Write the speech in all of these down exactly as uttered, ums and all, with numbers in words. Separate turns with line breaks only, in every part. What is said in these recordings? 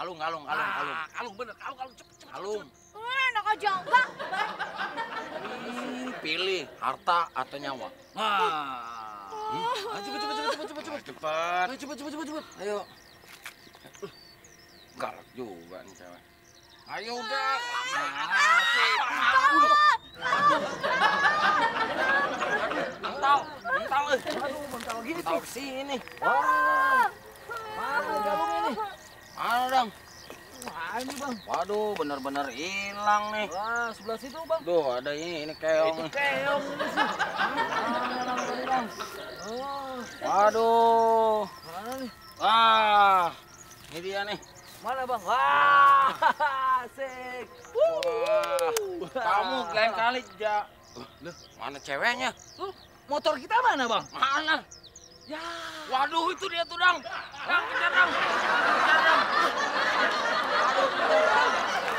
Kalung, kalung, kalung,
Ah,
kalung.
kalung bener, kalung, kalung, cepet, cepet.
Kalung.
Eh, enak aja enggak, Bang.
Ih, pilih harta atau nyawa.
Nah, hmm? Ayo cepet, cepet, cepet, cepet, cepet, cepet.
Cepat.
Ayo cepet, cepet, cepet, cepet.
Ayo. Galak juga nih cewek. Ayo udah. Masih. Mental, mental.
Aduh, mental gitu.
Mental kesini.
Wah, mana kalungnya nih?
Mana dong?
Wah, ini bang.
Waduh, bener-bener hilang nih.
Wah, sebelah situ bang.
Duh, ada ini, ini keong.
Itu keong ini sih. Mana bang tadi bang? Oh,
Waduh.
mana nih?
Ah, ini dia nih.
Mana bang? Wah, asik.
Wah, kamu lain kali, Ja.
Loh,
Mana ceweknya?
tuh motor kita mana bang?
Mana?
Ya.
Waduh, itu dia tuh, Dang. Dang, kejar, Dang. Kejar, Dang. Aduh, kejar, Dang.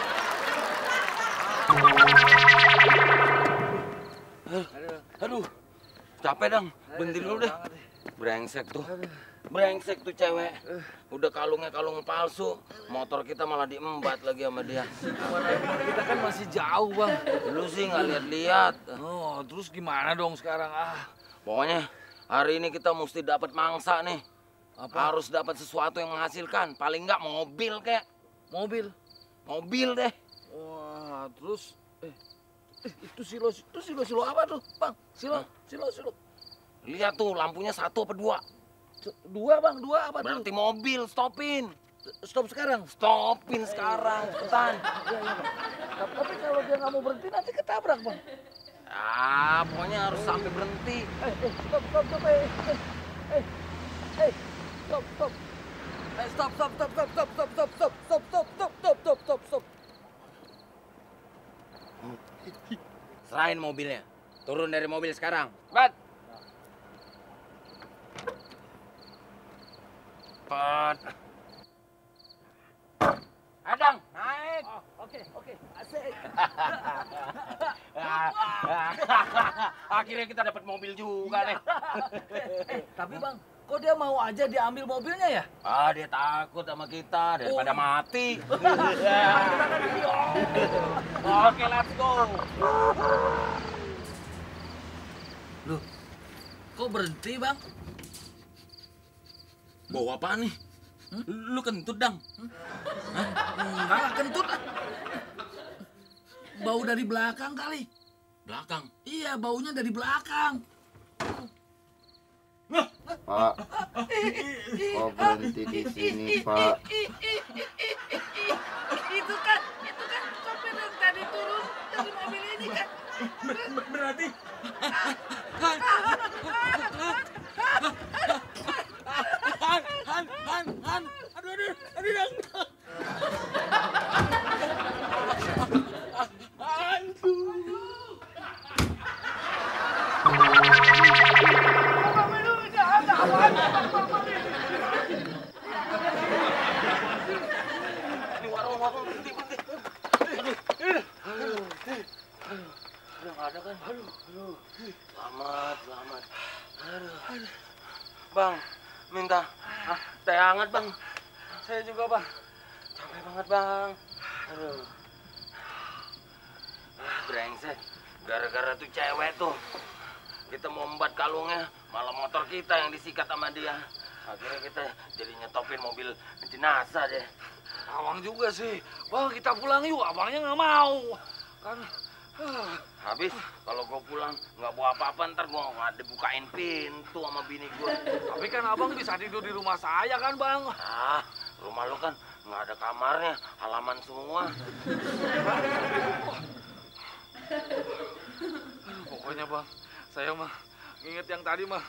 Aduh,
Aduh, capek, Dang. Berhenti dulu deh. Brengsek tuh. Brengsek tuh cewek. Udah kalungnya kalung palsu. Motor kita malah diembat lagi sama dia.
gimana gimana kita kan masih jauh bang.
Lu sih nggak lihat-lihat.
Oh, terus gimana dong sekarang ah?
Pokoknya hari ini kita mesti dapat mangsa nih.
Apa?
Harus dapat sesuatu yang menghasilkan. Paling nggak mobil kek.
Mobil.
Mobil deh.
Wah, terus eh, eh itu silo itu silo silo apa tuh bang? Silo
Hah?
silo silo.
Lihat tuh lampunya satu apa dua.
Se- Dua bang, dua apa
Berarti
tuh?
mobil, stopin.
Stop sekarang.
Stopin sekarang, cepetan.
Iya iya bang. Tapi tapi kalau dia nggak mau berhenti nanti ketabrak bang.
Ah, pokoknya harus sampai berhenti.
Eh eh stop stop stop eh eh eh eh stop stop. Eh stop stop stop stop stop stop stop stop stop stop stop stop stop stop stop.
Serahin mobilnya. Turun dari mobil sekarang. Cepat. Cepat. Adang, naik.
Oh, oke oke asik.
Akhirnya kita dapat mobil juga nih.
Eh, tapi bang, kok dia mau aja diambil mobilnya ya?
Ah, dia takut sama kita daripada
Oh.
mati. Oke, let's go.
Loh, kok berhenti bang?
Bawa apa nih? Lu kentut, Dang.
Enggak lah, kentut. Bau dari belakang kali.
Belakang.
Iya, baunya dari belakang.
Pak, kok berhenti di sini, Pak?
Itu kan, itu kan sopir yang tadi turun dari mobil ini kan.
Berarti Han, Han, Han, Han. Aduh, aduh, aduh, Dang. Ini warung-warung berhenti, berhenti. Aduh, udah nggak ada kan? Aduh, aduh. Selamat, selamat. Aduh, aduh. Bang, minta ah, teh hangat, Bang. Saya juga, Bang. Capek banget, Bang. Aduh. Ah, brengsek. Gara-gara tuh cewek tuh. Kita mau embat kalungnya, malah motor kita yang disikat sama dia. Akhirnya kita jadi nyetopin mobil jenazah deh.
Abang juga sih. Wah, kita pulang yuk. Abangnya nggak mau. Kan, ah.
Habis kalau gue pulang nggak bawa apa-apa, ntar gue nggak dibukain pintu sama bini gue.
Tapi kan abang bisa tidur di rumah saya kan, Bang?
Ah, rumah lu kan nggak ada kamarnya, halaman semua.
Aduh, pokoknya, Bang, saya mah inget yang tadi mah.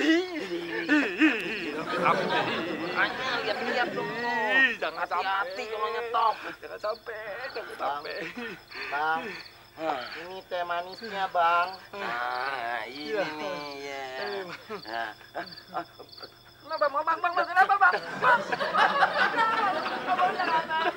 Makanya lihat-lihat dong.
Jangan
Hati-hati
sampai.
kalau nyetop.
Jangan sampai, jangan
Bang.
sampai.
Bang,
Nah,
ini teh manisnya, Bang.
nah ini
Iya.
nih ya. Nah,
Kenapa, Bang? Bang, Bang, Bang, kenapa, Bang? Bang, Bang, Bang, Bang, Bang, Bang, Bang,